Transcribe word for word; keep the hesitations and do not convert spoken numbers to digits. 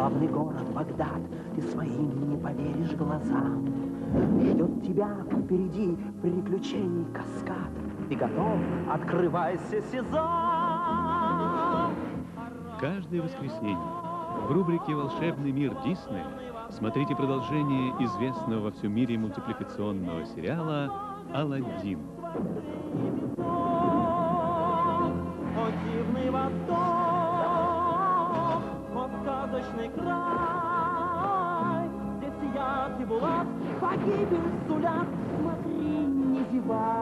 Славный город Багдад, ты своим не поверишь глазам. Ждет тебя впереди приключений каскад. Ты готов? Открывайся, сезам! Каждое воскресенье в рубрике «Волшебный мир Диснея» смотрите продолжение известного во всем мире мультипликационного сериала «Аладдин». О, дивный восток, о, сказочный край, здесь яд и булат, погибель сулят, смотри, не зевай.